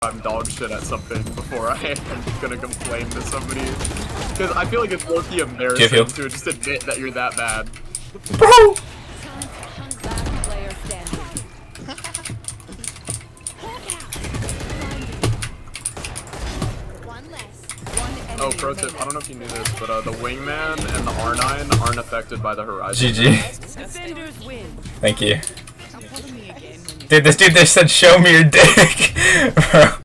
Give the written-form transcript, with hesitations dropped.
I'm dog shit at something before I'm gonna complain to somebody. Because I feel like it's low-key embarrassing to just admit that you're that bad. Bro! Oh, pro tip, I don't know if you knew this, but the wingman and the R9 aren't affected by the horizon. GG. Thank you. Dude, this dude just said, show me your dick. Bro.